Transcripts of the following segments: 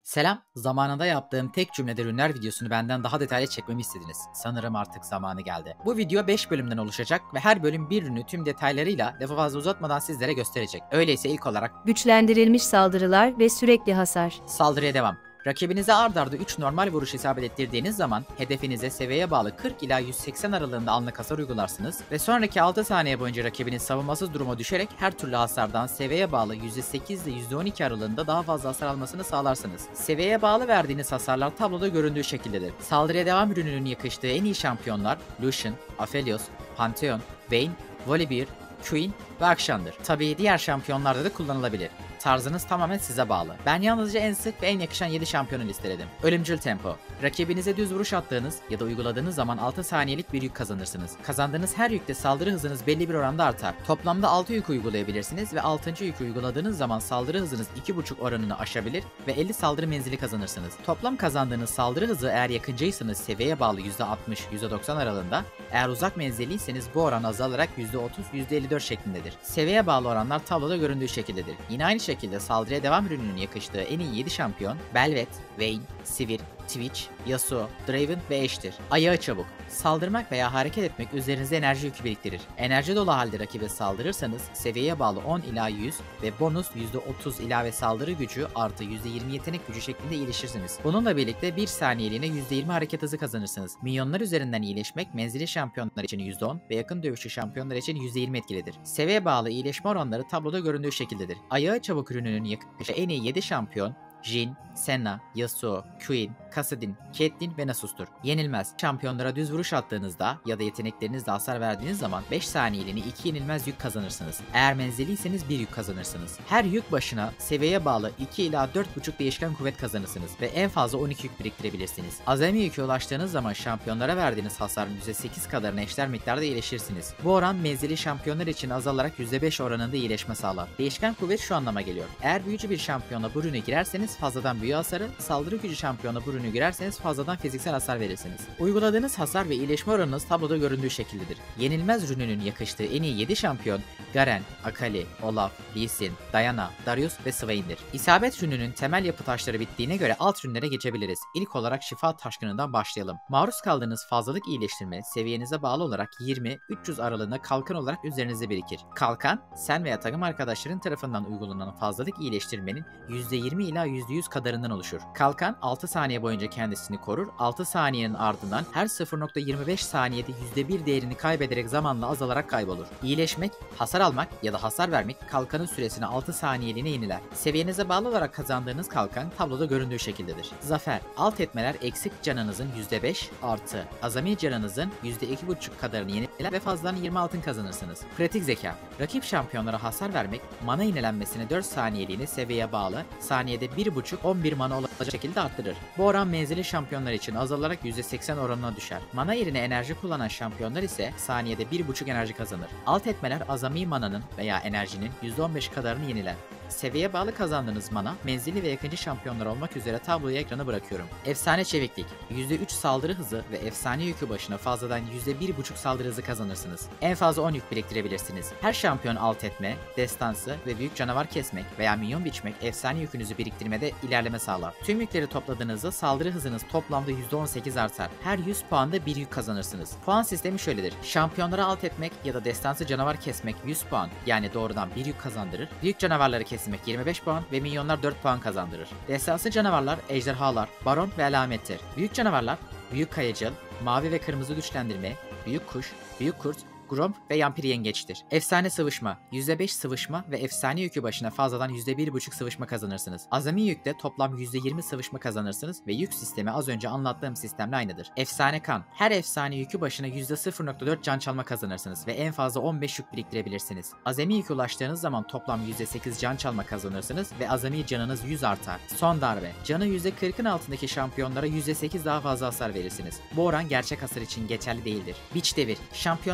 Selam, zamanında yaptığım tek cümlede ürünler videosunu benden daha detaylı çekmemi istediniz. Sanırım artık zamanı geldi. Bu video 5 bölümden oluşacak ve her bölüm bir ürünü tüm detaylarıyla lafı fazla uzatmadan sizlere gösterecek. Öyleyse ilk olarak Güçlendirilmiş saldırılar ve sürekli hasar. saldırıya devam. Rakibinize ard arda 3 normal vuruş isabet ettirdiğiniz zaman hedefinize seviyeye bağlı 40 ila 180 aralığında anlık hasar uygularsınız ve sonraki 6 saniye boyunca rakibiniz savunmasız duruma düşerek her türlü hasardan seviyeye bağlı %8 ile %12 aralığında daha fazla hasar almasını sağlarsınız. Seviyeye bağlı verdiğiniz hasarlar tabloda göründüğü şekildedir. Saldırıya devam ürününün yakıştığı en iyi şampiyonlar Lucian, Aphelios, Pantheon, Vayne, Volibear, Queen ve Akshan'dır. Tabii diğer şampiyonlarda da kullanılabilir. Tarzınız tamamen size bağlı. Ben yalnızca en sık ve en yakışan 7 şampiyonu listeledim. Ölümcül tempo. Rakibinize düz vuruş attığınız ya da uyguladığınız zaman 6 saniyelik bir yük kazanırsınız. Kazandığınız her yükte saldırı hızınız belli bir oranda artar. Toplamda 6 yük uygulayabilirsiniz ve 6. yükü uyguladığınız zaman saldırı hızınız 2,5 oranını aşabilir ve 50 saldırı menzili kazanırsınız. Toplam kazandığınız saldırı hızı eğer yakıncaysanız seviyeye bağlı %60-%90 aralığında, eğer uzak menzilliyseniz bu oran azalarak %30-%54 şeklindedir. Seviyeye bağlı oranlar tabloda göründüğü şekildedir. Yine aynı şekilde saldırıya devam ürününün yakıştığı en iyi 7 şampiyon Bel'Veth, Vayne, Sivir, Twitch, Yasuo, Draven ve Ashe'tir. Ayağı çabuk. Saldırmak veya hareket etmek üzerinize enerji yükü biriktirir. Enerji dolu halde rakibe saldırırsanız seviyeye bağlı 10 ila 100 ve bonus %30 ilave saldırı gücü artı %20 yetenek gücü şeklinde iyileşirsiniz. Bununla birlikte 1 saniyeliğine %20 hareket hızı kazanırsınız. Minyonlar üzerinden iyileşmek menzili şampiyonlar için %10 ve yakın dövüşü şampiyonlar için %20 etkilidir. Seviye bağlı iyileşme oranları tabloda göründüğü şekildedir. Ayağı çabuk ürününün yakışığı en iyi 7 şampiyon Jhin, Senna, Yasuo, Queen, Kassadin, Caitlyn ve Nasus'tur. Yenilmez. Şampiyonlara düz vuruş attığınızda ya da yeteneklerinizle hasar verdiğiniz zaman 5 saniyeliğine 2 yenilmez yük kazanırsınız. Eğer menzilliyseniz 1 yük kazanırsınız. Her yük başına seviyeye bağlı 2 ila 4,5 değişken kuvvet kazanırsınız ve en fazla 12 yük biriktirebilirsiniz. Azami yüke ulaştığınız zaman şampiyonlara verdiğiniz hasarın %8 kadarına eşler miktarda iyileşirsiniz. Bu oran menzili şampiyonlar için azalarak %5 oranında iyileşme sağlar. Değişken kuvvet şu anlama geliyor. Eğer büyücü bir şampiyona bu ürüne girerseniz fazladan büyü hasarı, saldırı gücü şampiyona bu ürünü girerseniz fazladan fiziksel hasar verirsiniz. Uyguladığınız hasar ve iyileşme oranınız tabloda göründüğü şekildedir. Yenilmez ürününün yakıştığı en iyi 7 şampiyon Garen, Akali, Olaf, Lee Sin, Diana, Darius ve Swain'dir. İsabet ürününün temel yapı taşları bittiğine göre alt ürünlere geçebiliriz. İlk olarak şifa taşkınından başlayalım. Maruz kaldığınız fazlalık iyileştirme seviyenize bağlı olarak 20-300 aralığında kalkan olarak üzerinize birikir. Kalkan, sen veya takım arkadaşların tarafından uygulanan fazlalık iyileştirmenin %20 ila %100 kadarından oluşur. Kalkan 6 saniye boyunca kendisini korur, 6 saniyenin ardından her 0,25 saniyede %1 değerini kaybederek zamanla azalarak kaybolur. İyileşmek, hasar almak ya da hasar vermek kalkanın süresini 6 saniyeliğine yeniler. Seviyenize bağlı olarak kazandığınız kalkan tabloda göründüğü şekildedir. Zafer, alt etmeler eksik canınızın %5 artı azami canınızın %2,5 kadarını yeniler ve fazladan 20 altın kazanırsınız. Pratik zeka, rakip şampiyonlara hasar vermek, mana yenilenmesini 4 saniyeliğine seviyeye bağlı, saniyede 1,5-11 mana olacak şekilde arttırır. Bu oran menzili şampiyonlar için azalarak %80 oranına düşer. Mana yerine enerji kullanan şampiyonlar ise saniyede 1,5 enerji kazanır. Alt etmeler azami mananın veya enerjinin %15 kadarını yeniler. Seviyeye bağlı kazandığınız mana, menzili ve yakıncı şampiyonlar olmak üzere tabloyu ekrana bırakıyorum. Efsane çeviklik, %3 saldırı hızı ve efsane yükü başına fazladan %1,5 saldırı hızı kazanırsınız. En fazla 10 yük biriktirebilirsiniz. Her şampiyon alt etme, destansı ve büyük canavar kesmek veya minyon biçmek efsane yükünüzü biriktirmede ilerleme sağlar. Tüm yükleri topladığınızda saldırı hızınız toplamda %18 artar. Her 100 puanda 1 yük kazanırsınız. Puan sistemi şöyledir. Şampiyonlara alt etmek ya da destansı canavar kesmek 100 puan, yani doğrudan 1 yük kazandırır. Büyük canavarları kesmek 25 puan ve minyonlar 4 puan kazandırır. Destansı canavarlar ejderhalar, baron ve alamettir. Büyük canavarlar büyük kayacıl, mavi ve kırmızı güçlendirme, büyük kuş, büyük kurt, Gromp ve Yampir yengeçtir. Efsane sıvışma, %5 sıvışma ve efsane yükü başına fazladan %1,5 sıvışma kazanırsınız. Azami yükte toplam %20 sıvışma kazanırsınız ve yük sistemi az önce anlattığım sistemle aynıdır. Efsane kan, her efsane yükü başına %0,4 can çalma kazanırsınız ve en fazla 15 yük biriktirebilirsiniz. Azami yükü ulaştığınız zaman toplam %8 can çalma kazanırsınız ve azami canınız 100 artar. Son darbe, canı %40'ın altındaki şampiyonlara %8 daha fazla hasar verirsiniz. Bu oran gerçek hasar için geçerli değildir. Biç devir, şampiyonlara azami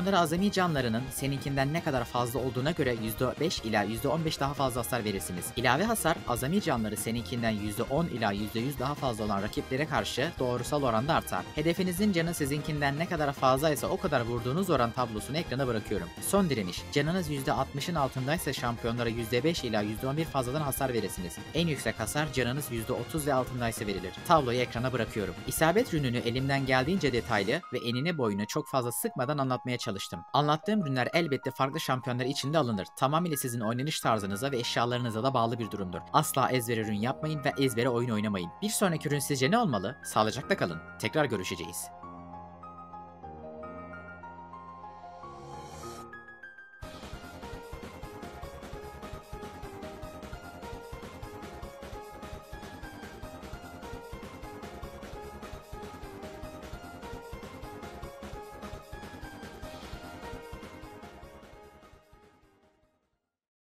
Azami canlarının seninkinden ne kadar fazla olduğuna göre %5 ila %15 daha fazla hasar verirsiniz. İlave hasar, azami canları seninkinden %10 ila %100 daha fazla olan rakiplere karşı doğrusal oranda artar. Hedefinizin canı sizinkinden ne kadar fazlaysa o kadar vurduğunuz oran tablosunu ekrana bırakıyorum. Son direniş. Canınız %60'ın altındaysa şampiyonlara %5 ila %11 fazladan hasar verirsiniz. En yüksek hasar canınız %30 ve altındaysa verilir. Tabloyu ekrana bırakıyorum. İsabet rününü elimden geldiğince detaylı ve enine boyunu çok fazla sıkmadan anlatmaya çalıştım. Anlattığım rünler elbette farklı şampiyonlar için de alınır. Tamamıyla sizin oynanış tarzınıza ve eşyalarınıza da bağlı bir durumdur. Asla ezbere rün yapmayın ve ezbere oyun oynamayın. Bir sonraki rün sizce ne olmalı? Sağlıcakla kalın. Tekrar görüşeceğiz.